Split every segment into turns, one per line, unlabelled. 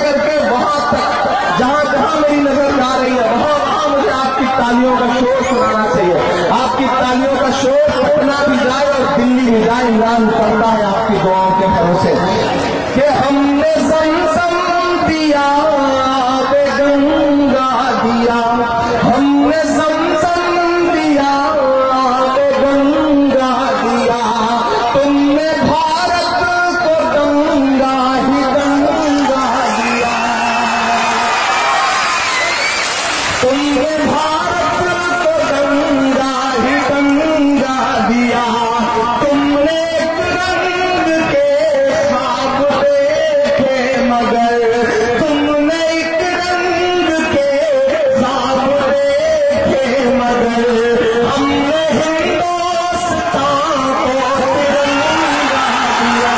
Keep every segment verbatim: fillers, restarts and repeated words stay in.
नगर के वहां तक जहां जहां मेरी नजर जा रही है वहां वहां मुझे आपकी तालियों का शोर सुनाना चाहिए। आपकी तालियों का शोर पटना भी जाए और दिल्ली भी जाए। इमरान करता है आपकी दुआओं के भरोसे कि हमने ज़मज़म दिया, आबे गंगा दिया, हमने ज़मज़म दिया, आबे गंगा दिया, तुमने भारत को गंगा ही गंगा दिया, तुमने भारत को गंगा ही गंगा दिया, तुमने एक रंग के ख्वाब देखे मगर, तुमने एक रंग के ख्वाब देखे मगर, हमने हिंदुस्तान को तिरंगा दिया।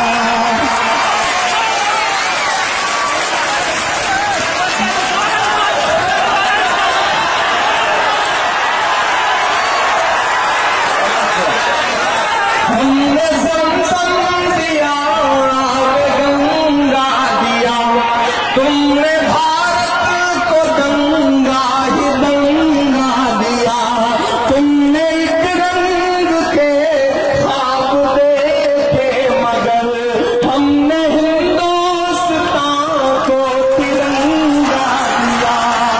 हमने ज़मज़म दिया, आबे गंगा दिया, तुमने भारत को गंगा ही गंगा दिया, तुमने एक रंग के ख्वाब देखे मगर, हमने हिंदुस्तान को तिरंगा दिया।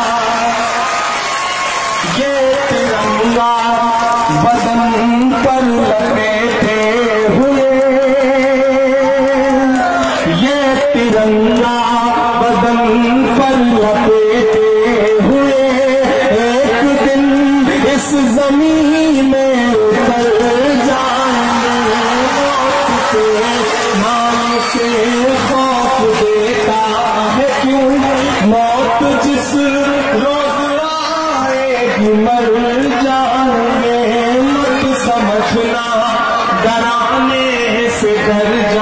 ये तिरंगा बदन पर लपेटे हुए, ये तिरंगा बदन पर लपेटे हुए, एक दिन इस जमीन में उतर जाएंगे। मौत के नाम से खौफ देता है क्यों, मौत जिस रोज आएगी मर जाएंगे, मत समझना डराने से डर जा